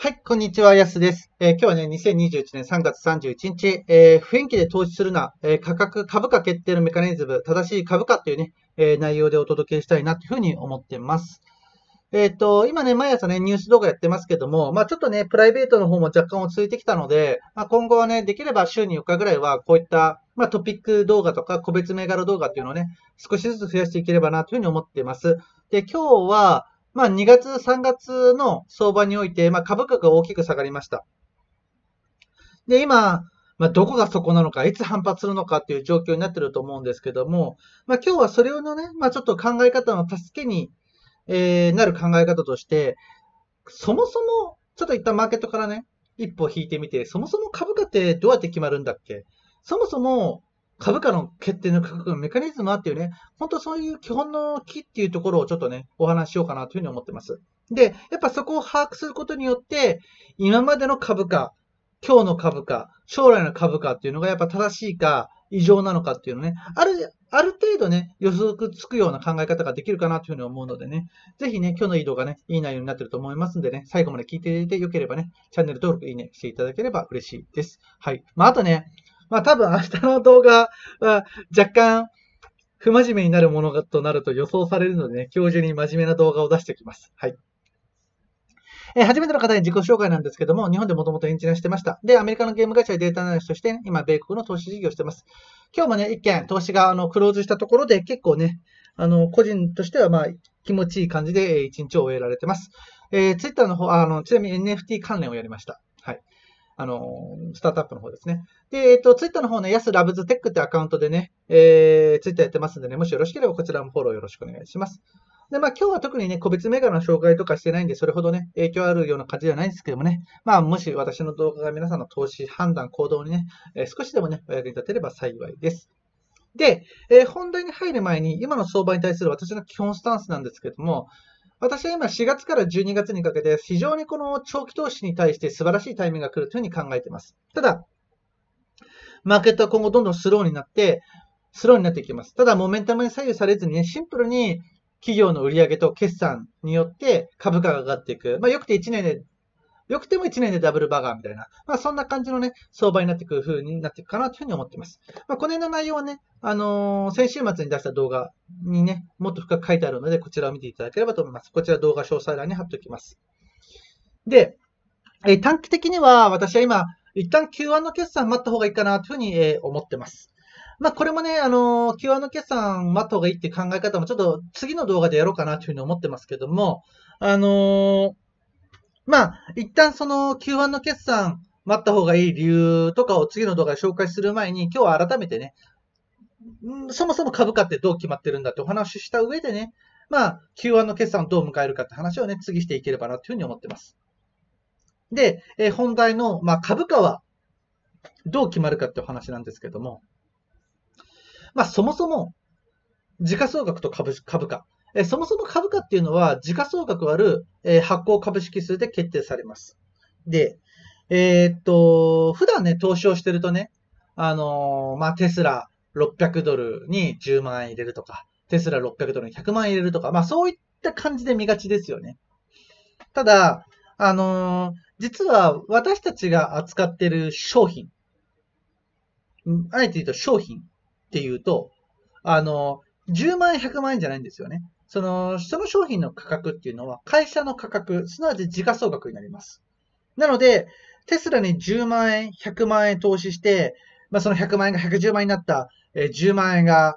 はい、こんにちは、やすです。今日はね、2021年3月31日、雰囲気で投資するな、株価決定のメカニズム、正しい株価というね、内容でお届けしたいなというふうに思ってます。今ね、毎朝ね、ニュース動画やってますけども、ちょっとね、プライベートの方も若干落ち着いてきたので、今後はね、できれば週に4日ぐらいは、こういった、トピック動画とか、個別銘柄動画っていうのをね、少しずつ増やしていければな、というふうに思っています。で、今日は、2月、3月の相場において、株価が大きく下がりました。で、今、どこがそこなのか、いつ反発するのかっていう状況になってると思うんですけども、今日はそれのね、ちょっと考え方の助けに、なる考え方として、そもそも、ちょっと一旦マーケットからね、一歩引いてみて、そもそも株価ってどうやって決まるんだっけ？そもそも株価の決定の価格のメカニズムはっていうね、本当そういう基本の木っていうところをちょっとね、お話ししようかなというふうに思ってます。で、やっぱそこを把握することによって、今までの株価、今日の株価、将来の株価っていうのがやっぱ正しいか、異常なのかっていうのね、ある程度ね、予測つくような考え方ができるかなというふうに思うのでね、ぜひね、今日のいい動画ね、いい内容になってると思いますんでね、最後まで聞いていてよければね、チャンネル登録、いいねしていただければ嬉しいです。はい。あとね、多分明日の動画は若干不真面目になるものとなると予想されるのでね、今日中に真面目な動画を出しておきます。はい。初めての方に自己紹介なんですけども、日本でもともとエンジニアしてました。で、アメリカのゲーム会社でデータアナリストとして、今、米国の投資事業をしてます。今日もね、一件、投資が、クローズしたところで、結構ね、個人としては、気持ちいい感じで、一日を終えられてます。ツイッターの方、ちなみに NFT 関連をやりました。はい。スタートアップの方ですね。で、ツイッターの方ね、ヤスラブズテックってアカウントでね、ツイッターやってますんでね、もしよろしければこちらもフォローよろしくお願いします。で、今日は特にね、個別銘柄の紹介とかしてないんで、それほどね、影響あるような感じではないんですけどもね、もし私の動画が皆さんの投資、判断、行動にね、少しでもね、お役に立てれば幸いです。で、本題に入る前に、今の相場に対する私の基本スタンスなんですけども、私は今4月から12月にかけて非常にこの長期投資に対して素晴らしいタイミングが来るというふうに考えています。ただ、マーケットは今後どんどんスローになっていきます。ただ、モメンタムに左右されずにね、シンプルに企業の売上と決算によって株価が上がっていく。よくても1年でダブルバガーみたいな、そんな感じのね、相場になっていく風になっていくかなというふうに思っています。この辺の内容はね、先週末に出した動画にね、もっと深く書いてあるので、こちらを見ていただければと思います。こちら動画詳細欄に貼っておきます。で、短期的には私は今、一旦 Q1 の決算待った方がいいかなというふうに、思ってます。これもね、Q1 の決算待った方がいいっていう考え方もちょっと次の動画でやろうかなというふうに思ってますけども、一旦その Q1 の決算待った方がいい理由とかを次の動画で紹介する前に、今日は改めてね、そもそも株価ってどう決まってるんだってお話しした上でね、Q1 の決算をどう迎えるかって話をね、次していければなというふうに思ってます。で、本題の、株価はどう決まるかってお話なんですけども、そもそも、時価総額と株価。そもそも株価っていうのは、時価総額割る、発行株式数で決定されます。で、普段ね、投資をしてるとね、テスラ600ドルに10万円入れるとか、テスラ600ドルに100万円入れるとか、そういった感じで見がちですよね。ただ、実は私たちが扱っている商品、あえて言うと商品っていうと、10万円、100万円じゃないんですよね。その商品の価格っていうのは会社の価格、すなわち時価総額になります。なので、テスラに10万円、100万円投資して、その100万円が110万円になった、10万円が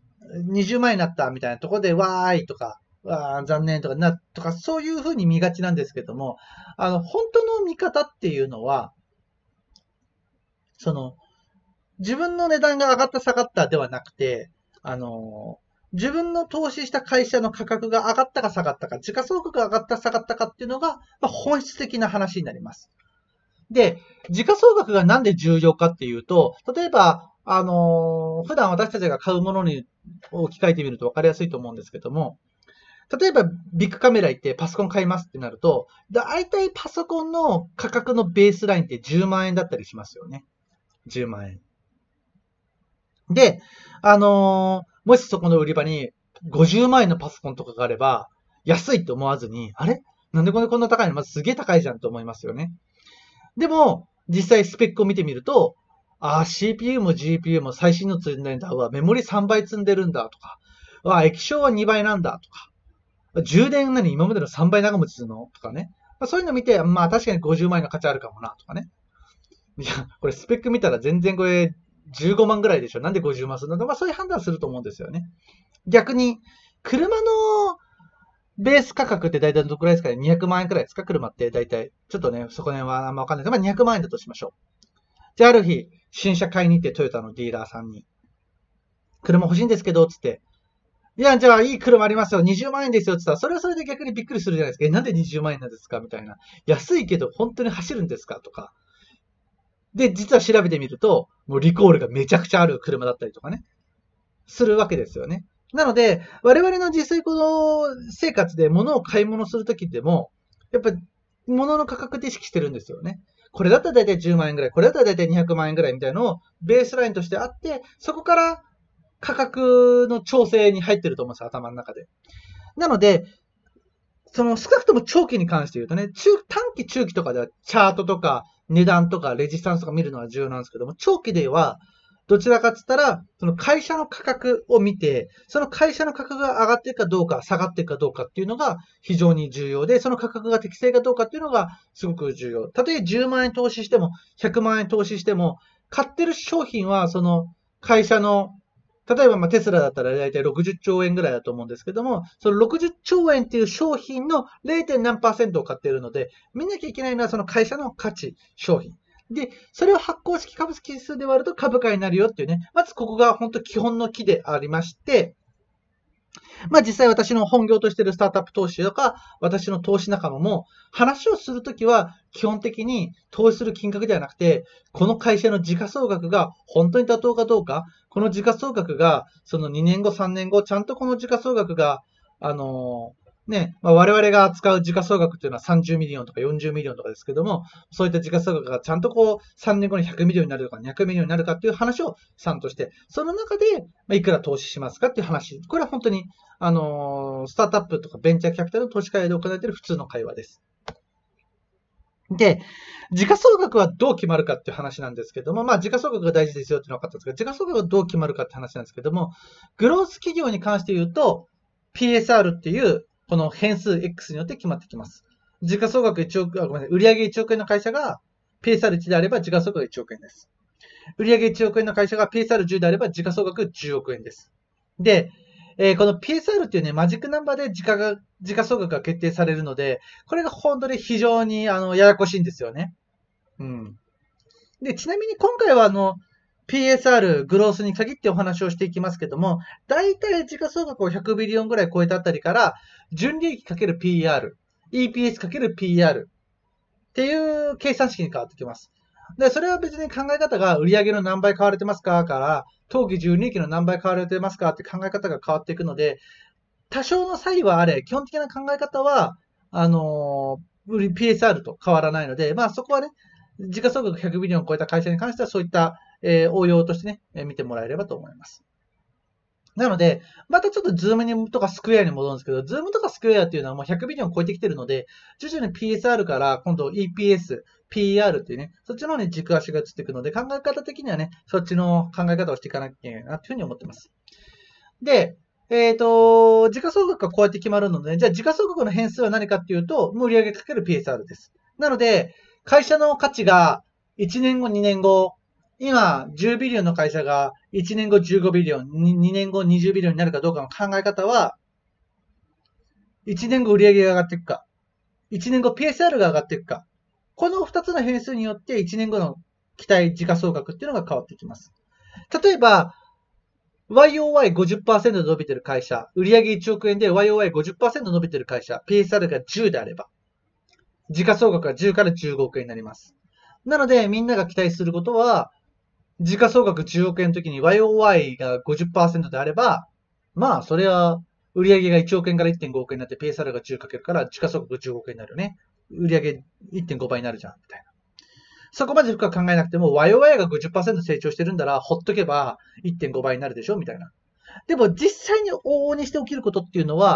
20万円になったみたいなところで、わーいとか、残念とか、そういう風に見がちなんですけども、本当の見方っていうのは、その、自分の値段が上がった下がったではなくて、自分の投資した会社の価格が上がったか下がったか、時価総額が上がった下がったかっていうのが、本質的な話になります。で、時価総額がなんで重要かっていうと、例えば、普段私たちが買うものに置き換えてみると分かりやすいと思うんですけども、例えばビッグカメラ行ってパソコン買いますってなると、大体パソコンの価格のベースラインって10万円だったりしますよね。10万円。で、もしそこの売り場に50万円のパソコンとかがあれば、安いと思わずに、あれなんでこんな高いの？まずすげえ高いじゃんと思いますよね。でも、実際スペックを見てみると、CPU も GPU も最新の積んでんだ。メモリ3倍積んでるんだとか。液晶は2倍なんだとか。充電なに今までの3倍長持ちするのとかね。そういうの見て、確かに50万円の価値あるかもなとかね。いや、これスペック見たら全然これ15万ぐらいでしょ。なんで50万するのか。そういう判断すると思うんですよね。逆に、車のベース価格って大体どのくらいですかね？ 200 万円くらいですか？車って大体。ちょっとね、そこら辺はあんまわかんないです。200万円だとしましょう。じゃあある日、新車買いに行ってトヨタのディーラーさんに、車欲しいんですけど、つって。いや、じゃあいい車ありますよ。20万円ですよ。つったら、それはそれで逆にびっくりするじゃないですか。なんで20万円なんですかみたいな。安いけど本当に走るんですかとか。で、実は調べてみると、もうリコールがめちゃくちゃある車だったりとかね。するわけですよね。なので、我々の実際この生活で物を買い物するときでも、やっぱ物の価格で意識してるんですよね。これだったら大体10万円ぐらい、これだったら大体200万円ぐらいみたいなのをベースラインとしてあって、そこから価格の調整に入ってると思うんですよ、頭の中で。なので、少なくとも長期に関して言うとね、短期中期とかではチャートとか値段とかレジスタンスとか見るのは重要なんですけども、長期ではどちらかって言ったら、その会社の価格を見て、その会社の価格が上がっていくかどうか、下がっていくかどうかっていうのが非常に重要で、その価格が適正かどうかっていうのがすごく重要。たとえ10万円投資しても、100万円投資しても、買ってる商品はその会社の、例えばテスラだったら大体60兆円ぐらいだと思うんですけども、その60兆円っていう商品の 0. 何%を買っているので、見なきゃいけないのはその会社の価値、商品。で、それを発行式株式数で割ると株価になるよっていうね。まずここが本当基本の木でありまして、実際私の本業としているスタートアップ投資とか、私の投資仲間も話をするときは基本的に投資する金額ではなくて、この会社の時価総額が本当に妥当かどうか、この時価総額がその2年後、3年後、ちゃんとこの時価総額が、我々が扱う時価総額っていうのは30ミリオンとか40ミリオンとかですけども、そういった時価総額がちゃんと3年後に100ミリオンになるとか200ミリオンになるかっていう話をさんとして、その中で、いくら投資しますかっていう話。これは本当に、スタートアップとかベンチャーキャピタルの投資会で行われている普通の会話です。で、時価総額はどう決まるかっていう話なんですけども、時価総額が大事ですよっていうのは分かったんですけど、時価総額がどう決まるかって話なんですけども、グロース企業に関して言うと、PSR っていう、この変数 X によって決まってきます。時価総額1億、売上1億円の会社が PSR1 であれば時価総額1億円です。売上1億円の会社が PSR10 であれば時価総額10億円です。で、この PSR っていうね、マジックナンバーで時価総額が決定されるので、これが本当に非常にややこしいんですよね。うん。で、ちなみに今回はPSR、グロースに限ってお話をしていきますけども、大体時価総額を100ビリオンぐらい超えたあたりから、純利益 ×PR、EPS × PR っていう計算式に変わってきます。で、それは別に考え方が売上の何倍買われてますかから、当期純利益の何倍買われてますかって考え方が変わっていくので、多少の差異はあれ、基本的な考え方は、PSR と変わらないので、そこはね、時価総額100ビリオンを超えた会社に関してはそういった、応用としてね、見てもらえればと思います。なので、またちょっとズームにとかスクエアに戻るんですけど、ズームとかスクエアっていうのはもう100ビリオン超えてきてるので、徐々に PSR から今度 EPS、PR っていうね、そっちの方に軸足が移っていくので、考え方的にはね、そっちの考え方をしていかなきゃいけないなっていうふうに思ってます。で、時価総額がこうやって決まるので、じゃあ時価総額の変数は何かっていうと、売上かける PSR です。なので、会社の価値が1年後、2年後、今、10ビリオンの会社が1年後15ビリオン、2年後20ビリオンになるかどうかの考え方は、1年後売上が上がっていくか、1年後 PSR が上がっていくか、この2つの変数によって1年後の期待時価総額っていうのが変わってきます。例えば、YOY50% 伸びてる会社、売上1億円で YOY50% 伸びてる会社、PSR が10であれば、時価総額が10から15億円になります。なので、みんなが期待することは、時価総額10億円の時に YOY が 50% であれば、それは、売上が1億円から 1.5 億円になって、PSR が10かけるから、時価総額10億円になるよね。売上 1.5 倍になるじゃん、みたいな。そこまで深く考えなくても、YOY が 50% 成長してるんだら、ほっとけば 1.5 倍になるでしょみたいな。でも実際に往々にして起きることっていうのは、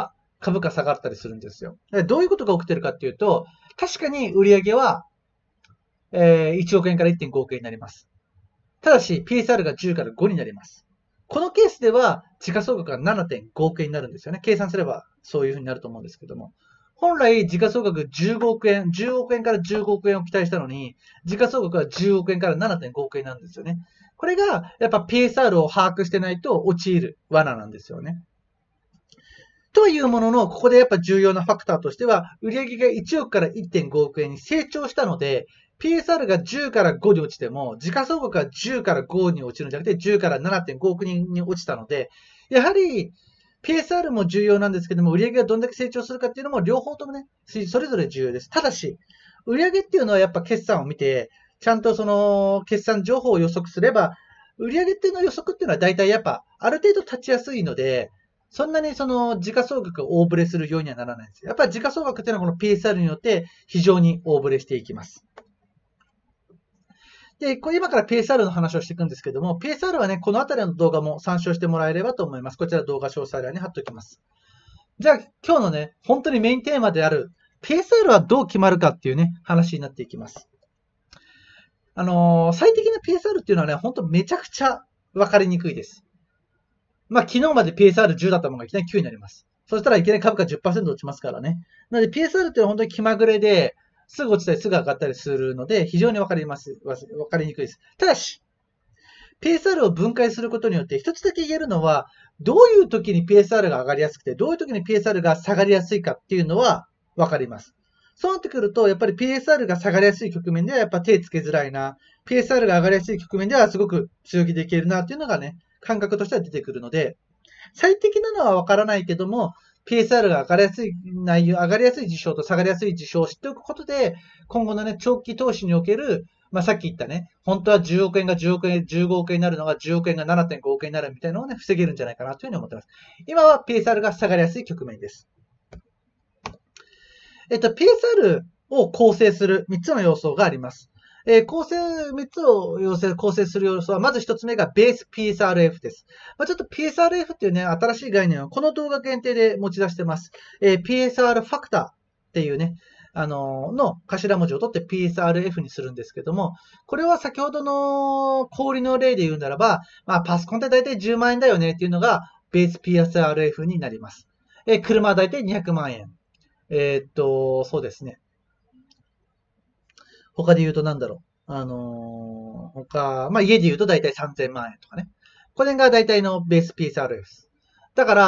株価下がったりするんですよ。どういうことが起きてるかっていうと、確かに売上は、1億円から 1.5 億円になります。ただし、PSR が10から5になります。このケースでは、時価総額が 7.5 億円になるんですよね。計算すればそういう風になると思うんですけども。本来、時価総額15億円、10億円から15億円を期待したのに、時価総額は10億円から 7.5 億円なんですよね。これが、やっぱ PSR を把握してないと陥る罠なんですよね。というものの、ここでやっぱ重要なファクターとしては、売上が1億から 1.5 億円に成長したので、PSR が10から5に落ちても、時価総額が10から5に落ちるんじゃなくて、10から 7.5 億人に落ちたので、やはり、PSR も重要なんですけども、売上がどんだけ成長するかっていうのも両方ともね、それぞれ重要です。ただし、売上っていうのはやっぱ決算を見て、ちゃんとその決算情報を予測すれば、売上っていうの予測っていうのは大体やっぱある程度立ちやすいので、そんなにその時価総額が大ブレするようにはならないんですよ。やっぱり時価総額っていうのはこの PSR によって非常に大ブレしていきます。で、今から PSR の話をしていくんですけども、PSR はね、このあたりの動画も参照してもらえればと思います。こちら動画詳細欄に貼っておきます。じゃあ、今日のね、本当にメインテーマである PSR はどう決まるかっていうね、話になっていきます。最適な PSR っていうのはね、本当めちゃくちゃ分かりにくいです。まあ、昨日まで PSR10 だったものがいきなり9になります。そしたらいきなり株価 10% 落ちますからね。なので PSR って本当に気まぐれで、すぐ落ちたりすぐ上がったりするので、非常にわかりにくいです。ただし、PSR を分解することによって一つだけ言えるのは、どういう時に PSR が上がりやすくて、どういう時に PSR が下がりやすいかっていうのはわかります。そうなってくると、やっぱり PSR が下がりやすい局面ではやっぱ手つけづらいな。PSR が上がりやすい局面ではすごく強気でいけるなっていうのがね、感覚としては出てくるので、最適なのはわからないけども、PSR が上がりやすい内容、上がりやすい事象と下がりやすい事象を知っておくことで、今後のね、長期投資における、まあ、さっき言ったね、本当は10億円が10億円、15億円になるのが10億円が 7.5 億円になるみたいなのをね、防げるんじゃないかなというふうに思ってます。今は PSR が下がりやすい局面です。PSR を構成する3つの要素があります。3つを構成する要素は、まず1つ目がベース PSRF です。ちょっと PSRF っていうね、新しい概念をこの動画限定で持ち出してます。PSR ファクターっていうね、の頭文字を取って PSRF にするんですけども、これは先ほどの氷の例で言うならば、まあ、パソコンって大体10万円だよねっていうのがベース PSRF になります。車は大体200万円。そうですね。他で言うとなんだろう。まあ、家で言うと大体3000万円とかね。これが大体のベース PSR です。だから、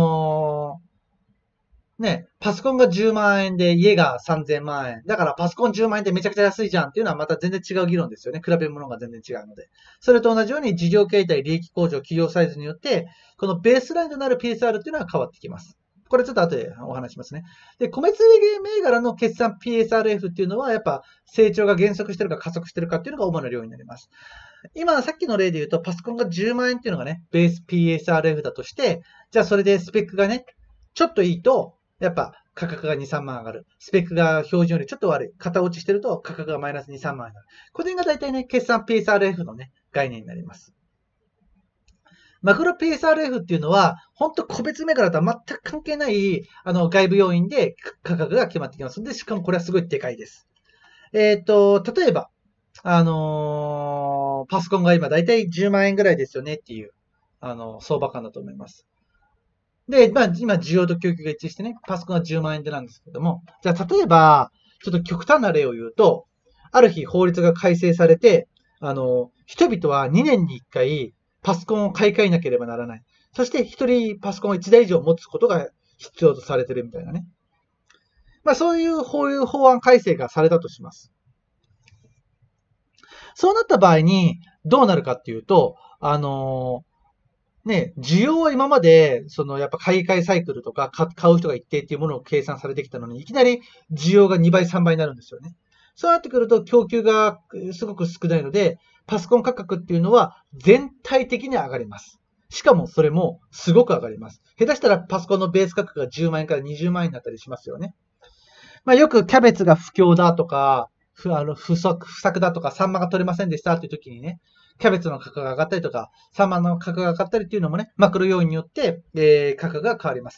ね、パソコンが10万円で家が3000万円。だからパソコン10万円ってめちゃくちゃ安いじゃんっていうのはまた全然違う議論ですよね。比べ物が全然違うので。それと同じように事業形態、利益向上、企業サイズによって、このベースラインとなる PSR っていうのは変わってきます。これちょっと後でお話しますね。で、米つげ銘柄の決算 PSRF っていうのは、やっぱ成長が減速してるか加速してるかっていうのが主な量になります。今、さっきの例で言うと、パソコンが10万円っていうのがね、ベース PSRF だとして、じゃあそれでスペックがね、ちょっといいと、やっぱ価格が2、3万上がる。スペックが標準よりちょっと悪い。型落ちしてると価格がマイナス2、3万上がる。これが大体ね、決算 PSRF のね、概念になります。マクロ PSRF っていうのは、本当個別銘柄とは全く関係ない、外部要因で価格が決まってきます。で、しかもこれはすごいでかいです。例えば、パソコンが今だいたい10万円ぐらいですよねっていう、相場感だと思います。で、まあ、今、需要と供給が一致してね、パソコンが10万円でなんですけども、じゃあ、例えば、ちょっと極端な例を言うと、ある日法律が改正されて、人々は2年に1回、パソコンを買い替えなければならない。そして、1人パソコンを1台以上持つことが必要とされてるみたいなね。まあ、そういう法案改正がされたとします。そうなった場合に、どうなるかっていうと、ね、需要は今まで、やっぱ買い替えサイクルとか、買う人が一定っていうものを計算されてきたのに、いきなり需要が2倍、3倍になるんですよね。そうなってくると、供給がすごく少ないので、パソコン価格っていうのは全体的に上がります。しかもそれもすごく上がります。下手したらパソコンのベース価格が10万円から20万円になったりしますよね。まあ、よくキャベツが不況だとか、不作だとか、サンマが取れませんでしたっていう時にね、キャベツの価格が上がったりとか、サンマの価格が上がったりっていうのもね、マクロ要因によって、価格が変わります。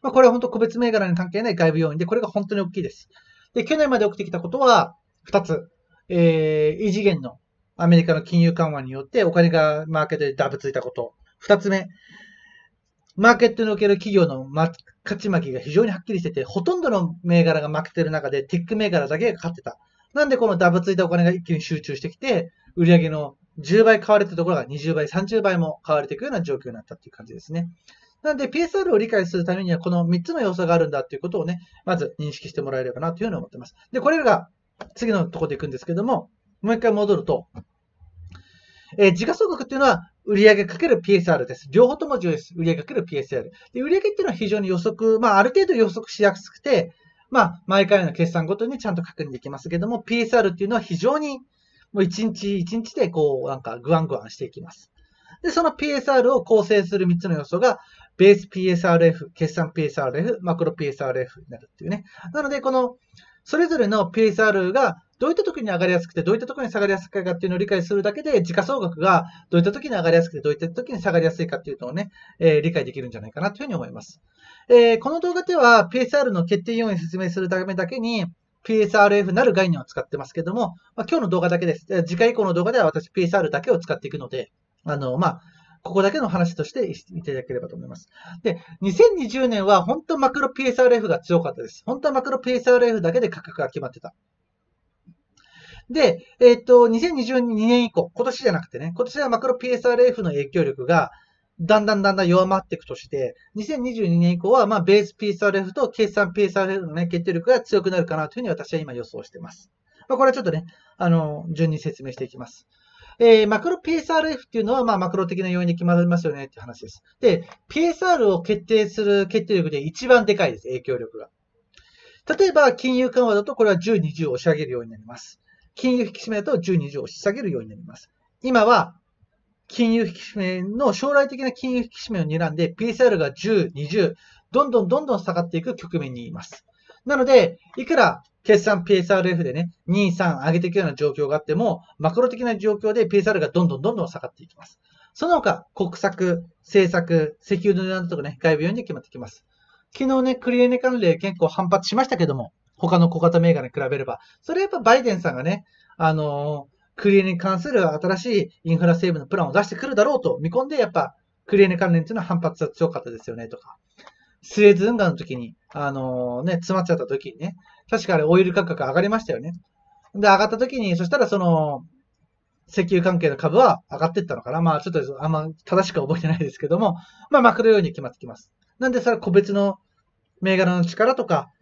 これは本当個別銘柄に関係ない外部要因で、これが本当に大きいです。で、去年まで起きてきたことは2つ。異次元のアメリカの金融緩和によってお金がマーケットでダブついたこと。2つ目、マーケットにおける企業の勝ち負けが非常にはっきりしてて、ほとんどの銘柄が負けてる中で、テック銘柄だけが勝ってた。なんでこのダブついたお金が一気に集中してきて、売上の10倍買われたところが20倍、30倍も買われていくような状況になったっていう感じですね。なので PSR を理解するためにはこの3つの要素があるんだっていうことをね、まず認識してもらえればなというふうに思ってます。で、これが次のところでいくんですけども、もう一回戻ると、時価総額っていうのは売上かける PSR です。両方とも重要です。売上かける PSR。で、売上っていうのは非常に予測、ある程度予測しやすくて、毎回の決算ごとにちゃんと確認できますけども、PSR っていうのは非常にもう一日一日でこう、グワングワンしていきます。で、その PSR を構成する3つの要素が、ベース PSRF、決算 PSRF、マクロ PSRF になるっていうね。なので、この、それぞれの PSR がどういった時に上がりやすくて、どういった時に下がりやすいかっていうのを理解するだけで、時価総額がどういった時に上がりやすくて、どういった時に下がりやすいかっていうのをね、理解できるんじゃないかなというふうに思います。この動画では PSR の決定要因を説明するためだけに、PSRF なる概念を使ってますけども、今日の動画だけです。次回以降の動画では私 PSR だけを使っていくので、ここだけの話としていただければと思います。で、2020年は本当マクロ PSRF が強かったです。本当はマクロ PSRF だけで価格が決まってた。で、2022年以降、今年じゃなくてね、今年はマクロ PSRF の影響力がだんだん弱まっていくとして、2022年以降は、ベース PSRF と決算 PSRF のね、決定力が強くなるかなというふうに私は今予想しています。これはちょっとね、順に説明していきます。マクロ PSRF っていうのは、マクロ的な要因で決まりますよねっていう話です。で、PSR を決定する決定力で一番でかいです、影響力が。例えば、金融緩和だと、これは10、20を押し上げるようになります。金融引き締めだと10、20を押し下げるようになります。今は、金融引き締めの将来的な金融引き締めを睨んで、PSR が10、20、どんどん下がっていく局面にいます。なので、いくら決算 PSRF でね、2、3上げていくような状況があっても、マクロ的な状況で PSR がどんどん下がっていきます。その他、国策、政策、石油の値段とかね、外部要因で決まってきます。昨日ね、クリエネ関連結構反発しましたけども、他の小型銘柄に比べれば、それやっぱバイデンさんがね、クリエネに関する新しいインフラ整備のプランを出してくるだろうと見込んで、やっぱクリエネ関連っていうのは反発が強かったですよね、とか。スエズ運河の時に、詰まっちゃった時にね、確かあれオイル価格上がりましたよね。で、上がった時に、そしたら石油関係の株は上がっていったのかな。ちょっとあんま正しくは覚えてないですけども、マクロ要因に決まってきます。なんでそれは個別の銘柄の力とか、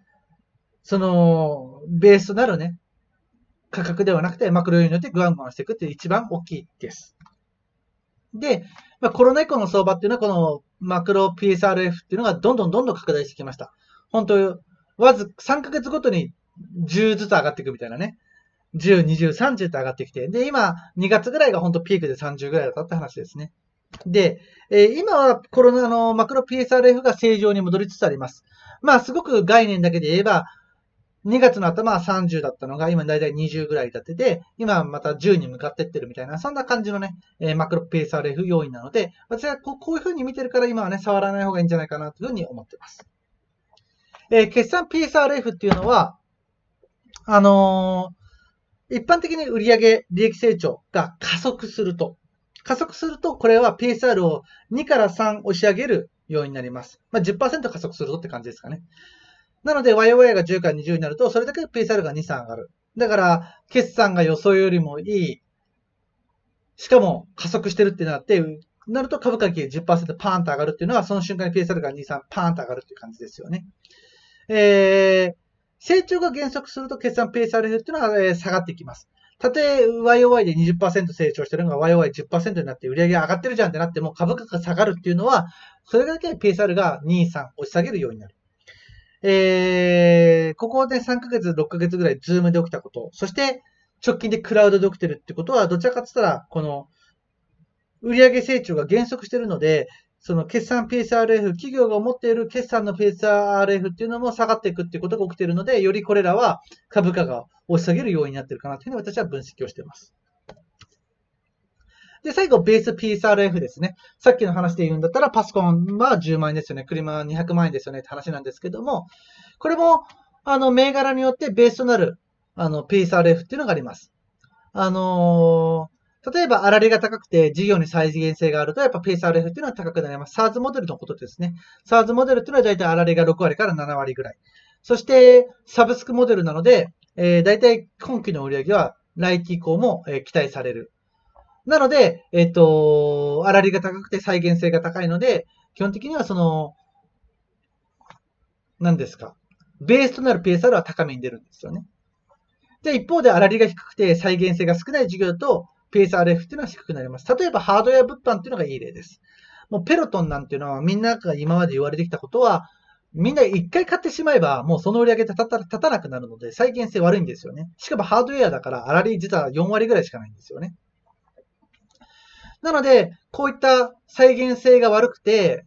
ベースとなるね、価格ではなくてマクロ要因によってグワングワンしていくって一番大きいです。で、コロナ以降の相場っていうのはこのマクロ PSRF っていうのがどんどん拡大してきました。本当、3ヶ月ごとに10ずつ上がっていくみたいなね。10、20、30って上がってきて。で、今、2月ぐらいが本当ピークで30ぐらいだったって話ですね。で、今はコロナのマクロ PSRF が正常に戻りつつあります。すごく概念だけで言えば、2月の頭は30だったのが、今だいたい20ぐらい立ってて、今また10に向かってってるみたいな、そんな感じのね、マクロ PSRF 要因なので、私はこういう風に見てるから今はね、触らない方がいいんじゃないかなという風に思ってます。決算 PSRF っていうのは、一般的に売上利益成長が加速すると、これは PSR を2から3押し上げる要因になります。10% 加速するとって感じですかね。なので、YOY が10から20になると、それだけ PSR が2、3上がる。だから、決算が予想よりもいい。しかも、加速してるってなって、なると株価が 10% パーンと上がるっていうのは、その瞬間に PSR が2、3パーンと上がるっていう感じですよね。成長が減速すると決算 PSRF っていうのは、下がってきます。たとえ YOY で 20% 成長してるのが YOY10% になって売上が上がってるじゃんってなっても株価が下がるっていうのは、それだけ PSR が2、3押し下げるようになる。ここで3ヶ月、6ヶ月ぐらいズームで起きたこと、そして直近でクラウドで起きてるってことは、どちらかって言ったら、この売上成長が減速してるので、その決算 PSRF、企業が持っている決算の PSRF っていうのも下がっていくっていうことが起きているので、よりこれらは株価が押し下げる要因になっているかなというふうに私は分析をしています。 で、最後、ベース PSRF ですね。さっきの話で言うんだったら、パソコンは10万円ですよね。車は200万円ですよねって話なんですけども、これも、銘柄によってベースとなる、PSRF っていうのがあります。例えば、粗利が高くて事業に再現性があると、やっぱ PSRF っていうのは高くなります。SaaS モデルのことですね。SaaS モデルっていうのはだいたい粗利が6割から7割ぐらい。そして、サブスクモデルなので、だいたい今期の売り上げは来期以降も、期待される。なので、粗利が高くて再現性が高いので、基本的には何ですか。ベースとなる PSR は高めに出るんですよね。で、一方で粗利が低くて再現性が少ない事業と PSRF っていうのは低くなります。例えばハードウェア物販っていうのがいい例です。もうペロトンなんていうのはみんなが今まで言われてきたことは、みんな一回買ってしまえばもうその売り上げ立たなくなるので再現性悪いんですよね。しかもハードウェアだから粗利実は4割ぐらいしかないんですよね。なので、こういった再現性が悪くて、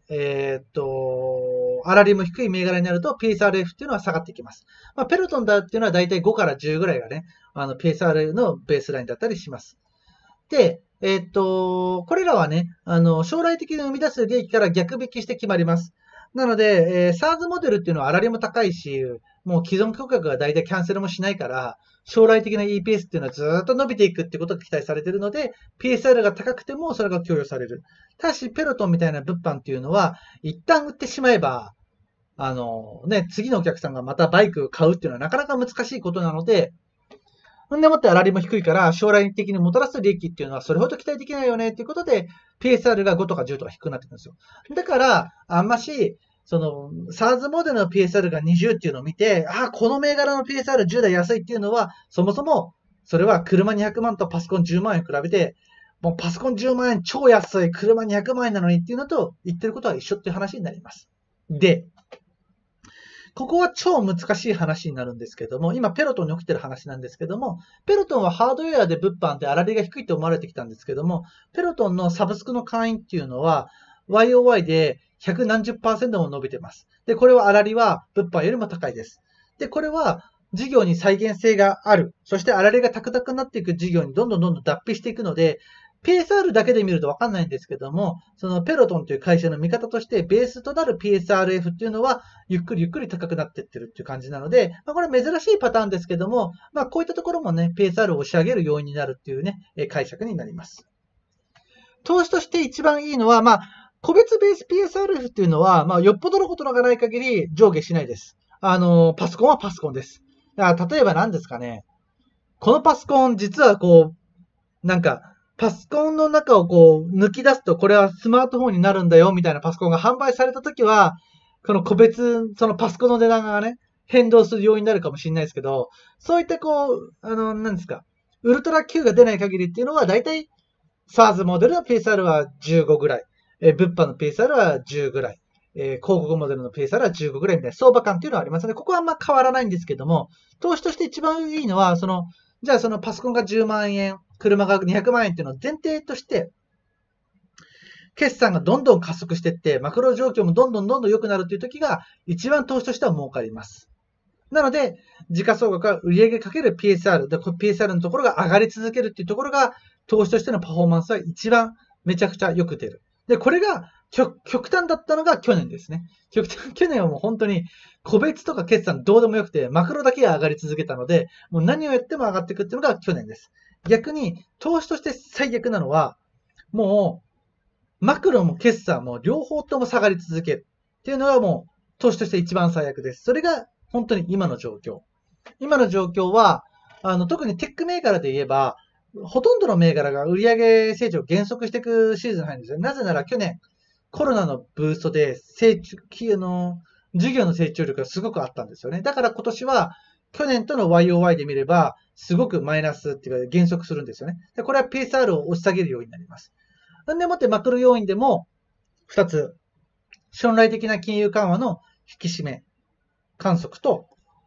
粗利も低い銘柄になると PSRF っていうのは下がってきます。まあ、ペロトンだっていうのはだいたい5から10ぐらいがね、PSR のベースラインだったりします。で、これらはね、将来的に生み出す利益から逆引きして決まります。なので、SaaS モデルっていうのは粗利も高いし、もう既存顧客が大体キャンセルもしないから、将来的な EPS っていうのはずっと伸びていくってことが期待されているので、PSR が高くてもそれが供与される。ただし、ペロトンみたいな物販っていうのは、一旦売ってしまえば、次のお客さんがまたバイクを買うっていうのはなかなか難しいことなので、ほんでもって粗利も低いから、将来的にもたらす利益っていうのはそれほど期待できないよねっていうことで、PSR が5とか10とか低くなってくるんですよ。だから、あんまし、SaaS モデルの PSR が20っていうのを見て、この銘柄の PSR10 だ安いっていうのは、そもそも、それは車200万とパソコン10万円比べて、もうパソコン10万円超安い、車200万円なのにっていうのと言ってることは一緒っていう話になります。で、ここは超難しい話になるんですけども、今ペロトンに起きてる話なんですけども、ペロトンはハードウェアで物販って粗利が低いと思われてきたんですけども、ペロトンのサブスクの会員っていうのは、YOY で100何十%も伸びてます。で、これは粗利は物販よりも高いです。で、これは事業に再現性がある。そして粗利が高々になっていく事業にどんどん脱皮していくので、PSR だけで見るとわかんないんですけども、そのペロトンという会社の見方として、ベースとなる PSRF っていうのは、ゆっくり高くなっていってるっていう感じなので、これは珍しいパターンですけども、こういったところもね、PSR を押し上げる要因になるっていうね、解釈になります。投資として一番いいのは、個別ベース PSRF っていうのは、よっぽどのことがない限り上下しないです。パソコンはパソコンです。だから例えば何ですかね、このパソコン実はパソコンの中を抜き出すと、これはスマートフォンになるんだよ、みたいなパソコンが販売されたときは、この個別、そのパソコンの値段がね、変動する要因になるかもしれないですけど、そういった何ですか、ウルトラ Q が出ない限りっていうのは、だいたい SaaS モデルの PSR は15ぐらい、物販の PSR は10ぐらい、広告モデルの PSR は15ぐらいみたいな相場感っていうのはありますので、ここはあんま変わらないんですけども、投資として一番いいのは、じゃあそのパソコンが10万円、車が200万円っていうのを前提として、決算がどんどん加速していって、マクロ状況もどんどん良くなるという時が、一番投資としては儲かります。なので、時価総額は売上かける PSR、PSR のところが上がり続けるっていうところが、投資としてのパフォーマンスは一番めちゃくちゃよく出る。で、これが極端だったのが去年ですね。去年はもう本当に個別とか決算どうでもよくて、マクロだけが上がり続けたので、もう何をやっても上がっていくっていうのが去年です。逆に、投資として最悪なのは、もう、マクロも決算も両方とも下がり続けるっていうのがもう、投資として一番最悪です。それが本当に今の状況。今の状況は、特にテック銘柄で言えば、ほとんどの銘柄が売上成長減速していくシーズンに入るんですよ。なぜなら去年、コロナのブーストで事業の成長力がすごくあったんですよね。だから今年は、去年との YOY で見れば、すごくマイナスっていうか減速するんですよね。でこれは PSR を押し下げるようになります。なんでもってマクロ要因でも、2つ、将来的な金融緩和の引き締め観測と、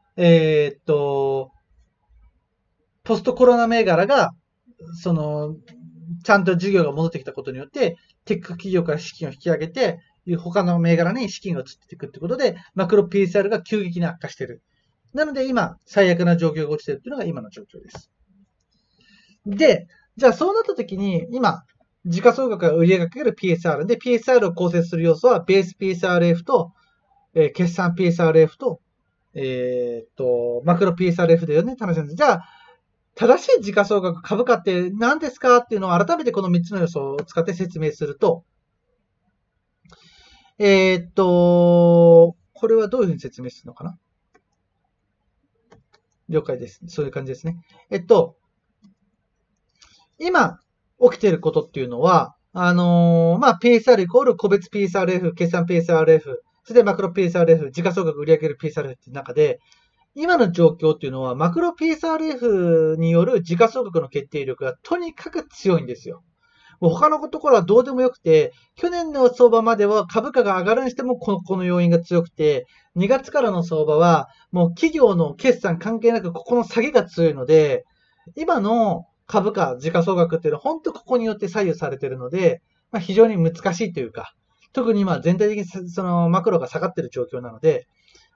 ポストコロナ銘柄が、ちゃんと事業が戻ってきたことによって、テック企業から資金を引き上げて、他の銘柄に資金が移っていくってことで、マクロ PSR が急激に悪化している。なので今、最悪な状況が落ちているっていうのが今の状況です。で、じゃあそうなった時に、今、 時価総額が売上かける PSR で、PSR を構成する要素は、ベース PSRF と、決算 PSRF と、マクロ PSRF だよねって話なんです。じゃあ、正しい時価総額株価って何ですかっていうのを改めてこの3つの要素を使って説明すると、これはどういうふうに説明するのかな？了解です。そういう感じですね。今起きていることっていうのは、PSR イコール個別 PSRF、決算 PSRF、それでマクロ PSRF、時価総額売上る PSRF っていう中で、今の状況っていうのは、マクロ PSRF による時価総額の決定力がとにかく強いんですよ。もう他のところはどうでもよくて、去年の相場までは株価が上がるにしてもこの要因が強くて、2月からの相場はもう企業の決算関係なくここの下げが強いので、今の株価、時価総額っていうのは本当ここによって左右されているので、非常に難しいというか、特に今全体的にそのマクロが下がっている状況なので、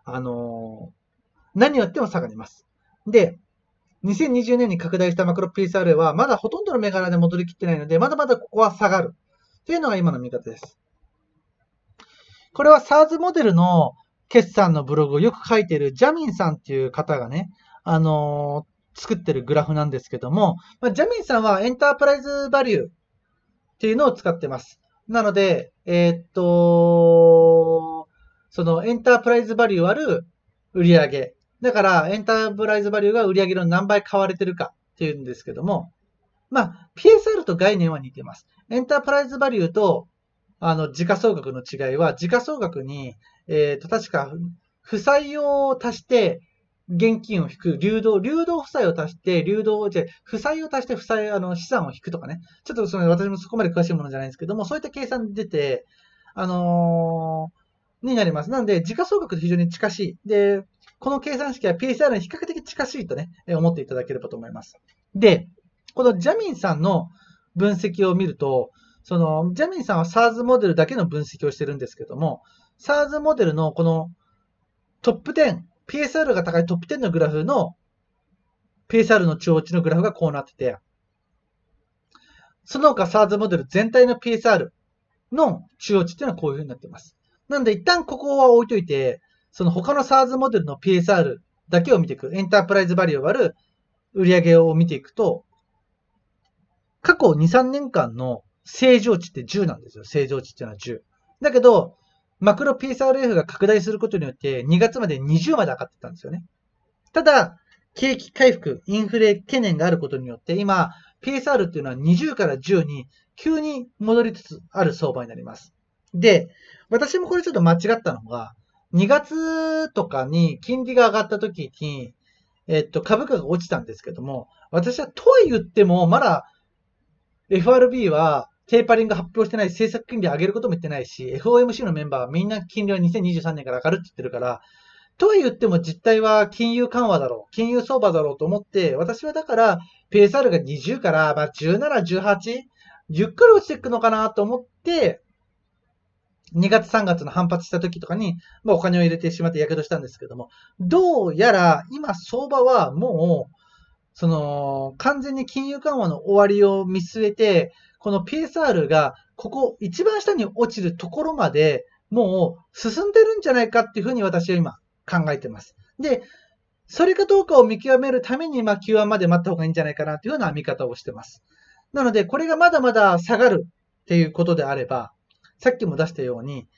何をやっても下がります。で、2020年に拡大したマクロ PSR は、まだほとんどの銘柄で戻りきってないので、まだまだここは下がる。というのが今の見方です。これは SARS モデルの決算のブログをよく書いているジャミンさんっていう方がね、作ってるグラフなんですけども、ジャミンさんはエンタープライズバリューっていうのを使ってます。なので、そのエンタープライズバリュー割る売上。だから、エンタープライズバリューが売上の何倍買われてるかっていうんですけども、PSR と概念は似てます。エンタープライズバリューと、時価総額の違いは、時価総額に、確か、負債を足して、現金を引く、流動負債を足して、負債を足して資産を引くとかね。ちょっと私もそこまで詳しいものじゃないんですけども、そういった計算出て、になります。なので、時価総額と非常に近しい。で、この計算式は PSR に比較的近しいとね、思っていただければと思います。で、このジャミンさんの分析を見ると、ジャミンさんは SARS モデルだけの分析をしてるんですけども、SARS モデルのこのトップ10、PSR が高いトップ10のグラフの PSR の中央値のグラフがこうなってて、その他 SARS モデル全体の PSR の中央値っていうのはこういう風になっています。なので一旦ここは置いといて、その他の SARS モデルの PSR だけを見ていく。エンタープライズバリュー割る売上を見ていくと、過去2、3年間の正常値って10なんですよ。正常値っていうのは10。だけど、マクロ PSRF が拡大することによって2月まで20まで上がってたんですよね。ただ、景気回復、インフレ懸念があることによって、今、PSR っていうのは20から10に急に戻りつつある相場になります。で、私もこれちょっと間違ったのが、2月とかに金利が上がった時に、株価が落ちたんですけども、私はとは言っても、まだ FRB はテーパリング発表してない、政策金利上げることも言ってないし、FOMC のメンバーはみんな金利は2023年から上がるって言ってるから、とは言っても実態は金融緩和だろう、金融相場だろうと思って、私はだから、PSR が20から、17、18、ゆっくり落ちていくのかなと思って、2月3月の反発した時とかに、お金を入れてしまって火傷したんですけども、どうやら今相場はもう、完全に金融緩和の終わりを見据えて、この PSR がここ一番下に落ちるところまでもう進んでるんじゃないかっていうふうに私は今考えてます。で、それかどうかを見極めるために、Q1 まで待った方がいいんじゃないかなというような見方をしてます。なので、これがまだまだ下がるっていうことであれば、さっきも出したように、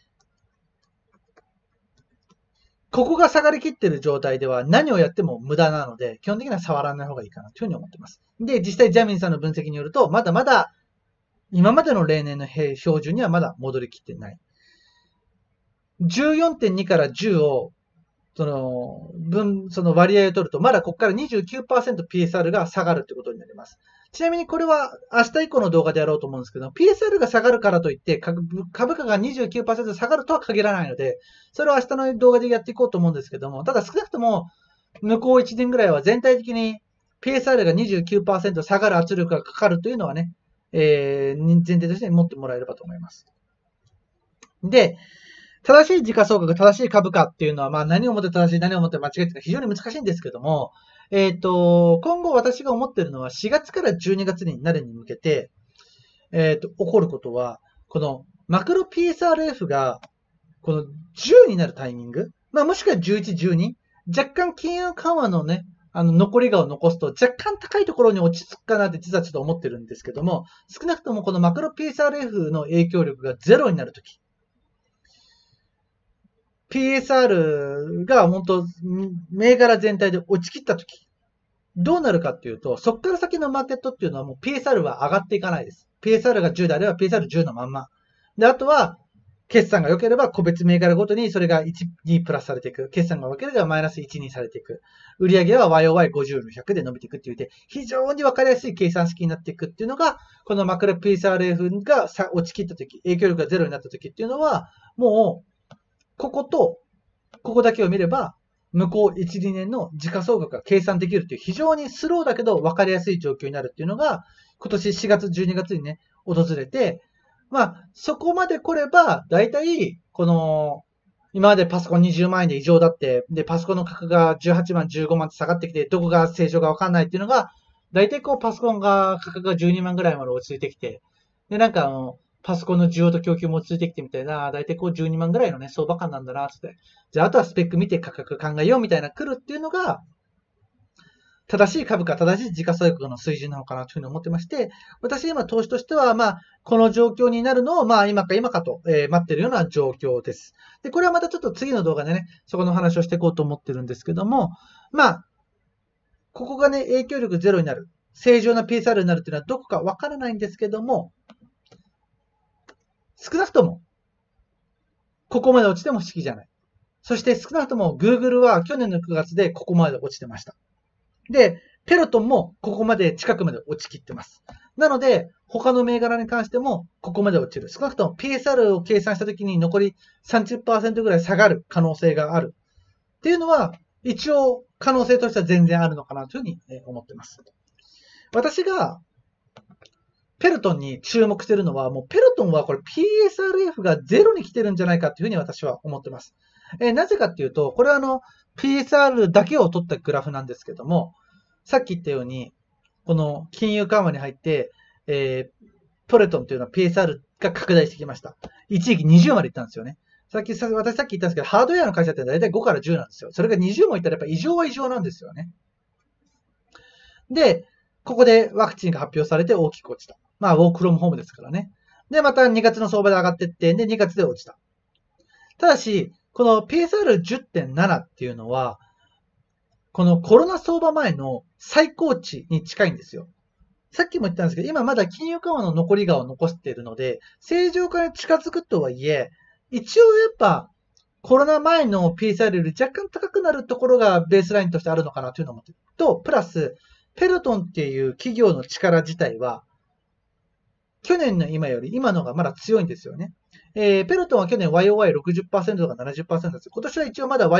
ここが下がりきってる状態では何をやっても無駄なので、基本的には触らない方がいいかなというふうに思っています。で、実際ジャミンさんの分析によると、まだまだ今までの例年の標準にはまだ戻りきってない。14.2 から10をその割合を取ると、まだここから 29% PSR が下がるということになります。ちなみにこれは明日以降の動画でやろうと思うんですけど、PSR が下がるからといって、株価が 29% 下がるとは限らないので、それを明日の動画でやっていこうと思うんですけども、ただ少なくとも、向こう1年ぐらいは全体的に PSR が 29% 下がる圧力がかかるというのはね、前提として持ってもらえればと思います。で、正しい時価総額、正しい株価っていうのは、何をもって正しい、何をもって間違いっていうのは非常に難しいんですけども、今後私が思っているのは4月から12月になるに向けて、 起こることは、このマクロ PSRF が、この10になるタイミング、もしくは11、12、若干金融緩和のね、残りがを残すと若干高いところに落ち着くかなって実はちょっと思ってるんですけども、少なくともこのマクロ PSRF の影響力がゼロになるとき、PSR が本当、銘柄全体で落ちきったとき、どうなるかっていうと、そこから先のマーケットっていうのはもう PSR は上がっていかないです。PSR が10であれば PSR10 のまんま。で、あとは、決算が良ければ個別銘柄ごとにそれが1、2プラスされていく。決算が良ければマイナス1、2されていく。売上は YOY50 の100で伸びていくっていうて、非常に分かりやすい計算式になっていくっていうのが、このマクロ PSRF が落ちきったとき、影響力がゼロになったときっていうのは、もう、ここと、ここだけを見れば、向こう1、2年の時価総額が計算できるっていう非常にスローだけど分かりやすい状況になるっていうのが、今年4月、12月にね、訪れて、そこまで来れば、だいたい、今までパソコン20万円で異常だって、で、パソコンの価格が18万、15万って下がってきて、どこが正常か分かんないっていうのが、だいたいパソコンが価格が12万ぐらいまで落ち着いてきて、で、パソコンの需要と供給も落ち着いてきてみたいな、だいたい12万ぐらいのね、相場感なんだな、つって。じゃあ、あとはスペック見て価格考えようみたいな来るっていうのが、正しい株価、正しい時価総額の水準なのかなというふうに思ってまして、私今投資としては、この状況になるのを、今かと、待ってるような状況です。で、これはまたちょっと次の動画でね、そこの話をしていこうと思ってるんですけども、ここがね、影響力ゼロになる。正常な PSR になるっていうのはどこかわからないんですけども、少なくとも、ここまで落ちても不思議じゃない。そして少なくとも Google は去年の9月でここまで落ちてました。で、ペロトンもここまで近くまで落ちきってます。なので、他の銘柄に関してもここまで落ちる。少なくとも PSR を計算したときに残り 30% ぐらい下がる可能性がある。っていうのは、一応可能性としては全然あるのかなというふうに思ってます。私がペルトンに注目してるのは、もうペルトンはこれ PSRF がゼロに来てるんじゃないかっていうふうに私は思ってます。なぜかっていうと、これはPSR だけを取ったグラフなんですけども、さっき言ったように、この金融緩和に入って、トレトンというのは PSR が拡大してきました。一時期20までいったんですよね。私さっき言ったんですけど、ハードウェアの会社って大体5から10なんですよ。それが20もいったらやっぱ異常は異常なんですよね。で、ここでワクチンが発表されて大きく落ちた。ウォークフロムホームですからね。で、また2月の相場で上がっていって、で、2月で落ちた。ただし、この PSR10.7 っていうのは、このコロナ相場前の最高値に近いんですよ。さっきも言ったんですけど、今まだ金融緩和の残りがを残しているので、正常化に近づくとはいえ、一応やっぱコロナ前の PSR より若干高くなるところがベースラインとしてあるのかなというのを思ってる。と、プラス、ペルトンっていう企業の力自体は、去年の今より今のがまだ強いんですよね。ペルトンは去年 YOY60% とか 70% です。今年は一応まだ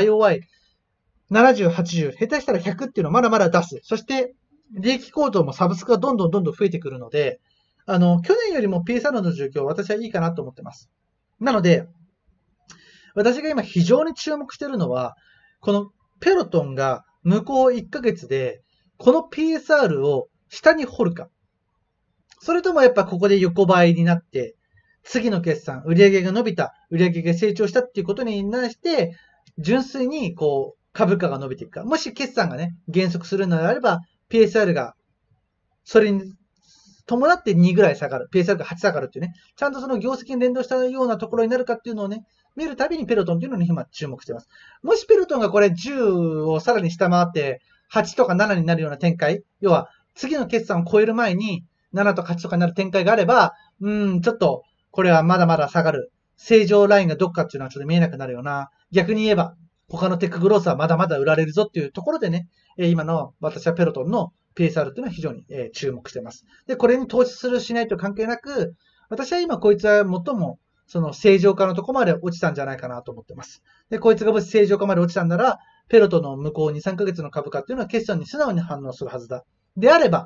YOY70、80、下手したら100っていうのをまだまだ出す。そして、利益構造もサブスクがどんどん増えてくるので、去年よりも PSR の状況は私はいいかなと思ってます。なので、私が今非常に注目しているのは、このペロトンが向こう1ヶ月で、この PSR を下に掘るか。それともやっぱここで横ばいになって、次の決算、売上が伸びた、売上が成長したっていうことになして、純粋に株価が伸びていくか。もし決算がね、減速するのであれば、PSR がそれに伴って2ぐらい下がる。PSR が8下がるっていうね。ちゃんとその業績に連動したようなところになるかっていうのをね、見るたびにペロトンっていうのに今注目しています。もしペロトンがこれ10をさらに下回って8とか7になるような展開、要は次の決算を超える前に7とか8とかになる展開があれば、ちょっとこれはまだまだ下がる。正常ラインがどっかっていうのはちょっと見えなくなるよな。逆に言えば、他のテックグロースはまだまだ売られるぞっていうところでね、今の私はペロトンの PSR っていうのは非常に注目しています。で、これに投資するしないと関係なく、私は今こいつは最もその正常化のところまで落ちたんじゃないかなと思ってます。で、こいつがもし正常化まで落ちたんなら、ペロトンの向こう2、3ヶ月の株価っていうのは決算に素直に反応するはずだ。であれば、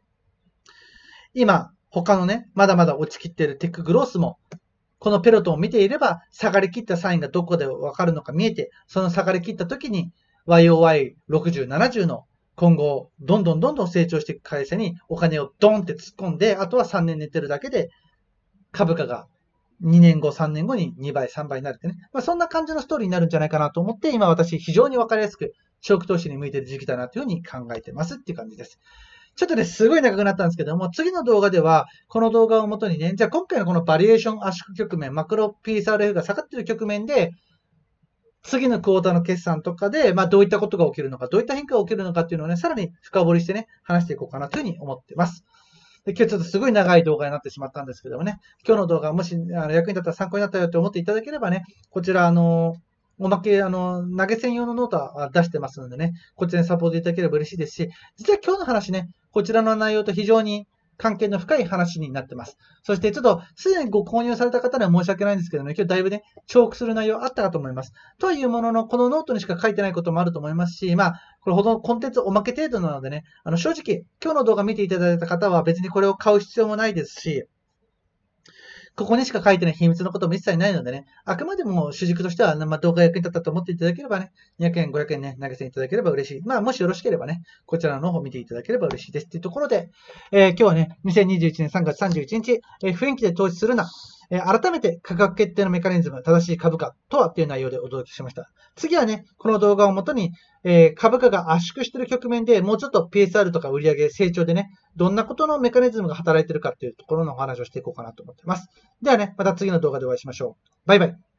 今、他のね、まだまだ落ちきっているテックグロースも、このペロトンを見ていれば、下がりきったサインがどこでわかるのか見えて、その下がりきった時に YOY60、70の今後、どんどん成長していく会社にお金をドンって突っ込んで、あとは3年寝てるだけで、株価が2年後、3年後に2倍、3倍になるってね。そんな感じのストーリーになるんじゃないかなと思って、今私非常にわかりやすく、長期投資に向いている時期だなというふうに考えてますっていう感じです。ちょっとね、すごい長くなったんですけども、次の動画では、この動画をもとにね、じゃあ今回のこのバリエーション圧縮局面、マクロ PSRF が下がっている局面で、次のクォーターの決算とかで、どういったことが起きるのか、どういった変化が起きるのかっていうのをね、さらに深掘りしてね、話していこうかなというふうに思っています。で今日ちょっとすごい長い動画になってしまったんですけどもね、今日の動画もし役に立ったら参考になったよって思っていただければね、こちらおまけ、投げ銭用のノートは出してますのでね、こちらにサポートいただければ嬉しいですし、実は今日の話ね、こちらの内容と非常に関係の深い話になってます。そしてちょっと、すでにご購入された方には申し訳ないんですけどね、今日だいぶね、重複する内容あったかと思います。とはいうものの、このノートにしか書いてないこともあると思いますし、これほどコンテンツおまけ程度なのでね、正直、今日の動画見ていただいた方は別にこれを買う必要もないですし、ここにしか書いてない秘密のことも一切ないのでね、あくまでも主軸としては、動画役に立ったと思っていただければね、200円、500円ね、投げ銭いただければ嬉しい。もしよろしければね、こちらの方見ていただければ嬉しいです。というところで、今日はね、2021年3月31日、雰囲気で投資するな。改めて価格決定のメカニズム、正しい株価とはっていう内容でお届けしました。次はね、この動画をもとに、株価が圧縮している局面でもうちょっと PSR とか売上成長でね、どんなことのメカニズムが働いているかっていうところのお話をしていこうかなと思っています。ではね、また次の動画でお会いしましょう。バイバイ。